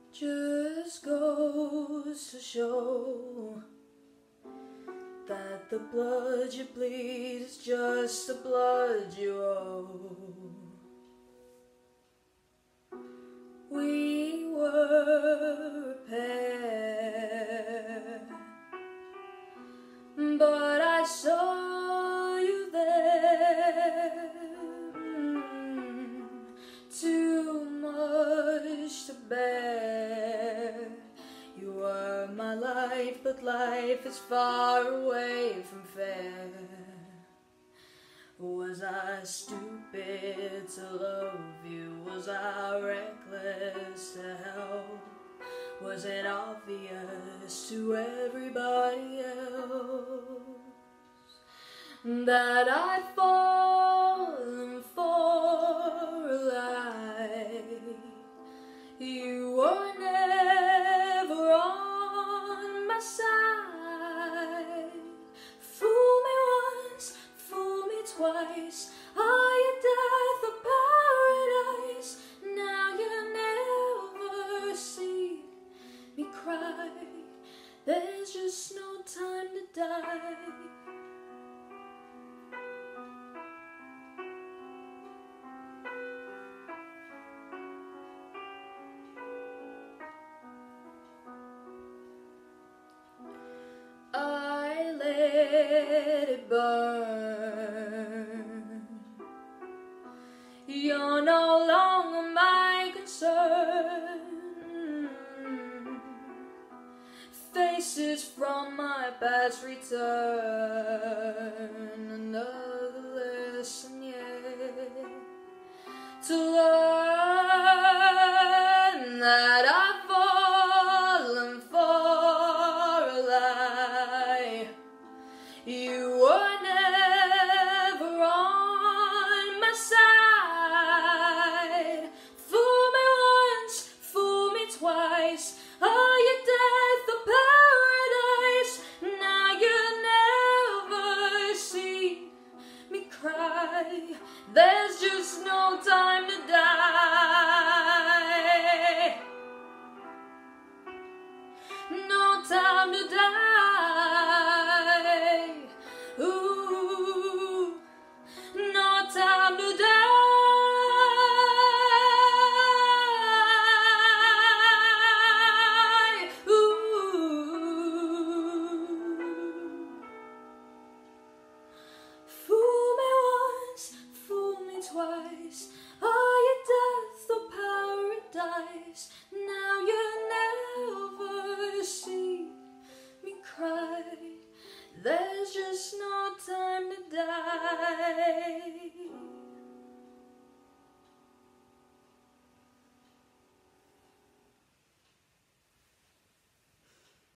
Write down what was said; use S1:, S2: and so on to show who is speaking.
S1: Just goes to show that the blood you bleed is just the blood you owe. We were a pair, but I saw you there. Too much to bear. You were my life, but life is far away from fair. Was I stupid to love you? Was I reckless to help? Was it obvious to everybody else that I'd fallen for a lie? You were never on my side. Fool me once, fool me twice. Are you death or paradise? Now you never see me cry. There's just no time to die. I let it burn. You're no longer my concern. Faces from my past return. Another lesson yet to learn that I've fallen for a lie. You were never on my side. Fool me once, fool me twice. Are you death or paradise? Now you never see me cry. There's just no time to die. No time to die. Ooh, no time to die. Fool me once, fool me twice. Are you death or paradise? Now you never see me cry. There's just no time to die.